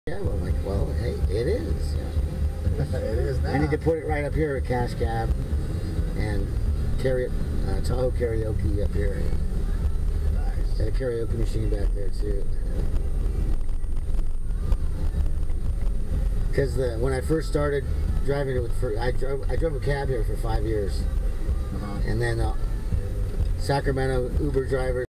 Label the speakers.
Speaker 1: Yeah, well, I'm like, well, hey, it is.
Speaker 2: It is now.
Speaker 1: I need to put it right up here at Cash Cab and carry it, Tahoe Karaoke up here.
Speaker 2: Nice.
Speaker 1: Got a karaoke machine back there too. Because when I first started driving it, I drove a cab here for 5 years, and then Sacramento Uber driver